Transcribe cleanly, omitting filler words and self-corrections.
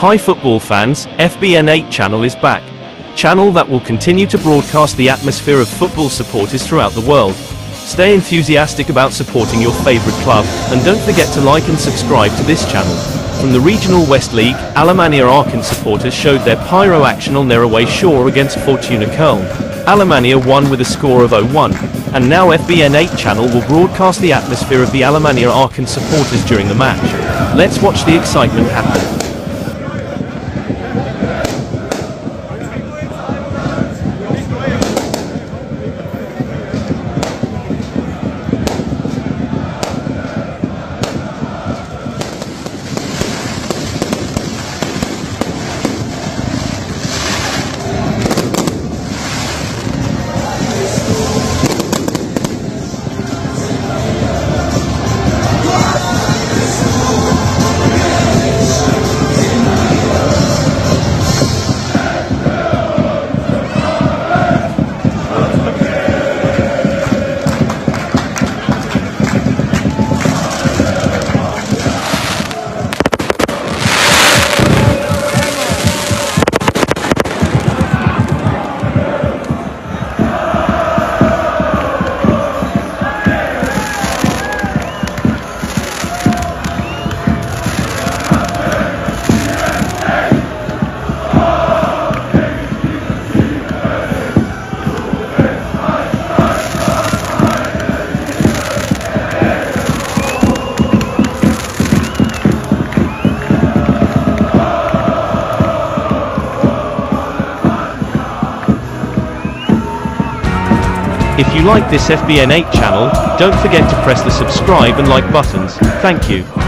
Hi football fans, FBN8 channel is back. Channel that will continue to broadcast the atmosphere of football supporters throughout the world. Stay enthusiastic about supporting your favorite club, and don't forget to like and subscribe to this channel. From the Regional West League, ALEMANNIA AACHEN supporters showed their Pyro action on their away shore against Fortuna Koln. ALEMANNIA won with a score of 0-1, and now FBN8 channel will broadcast the atmosphere of the ALEMANNIA AACHEN supporters during the match. Let's watch the excitement happen. If you like this FBN8 channel, don't forget to press the subscribe and like buttons. Thank you.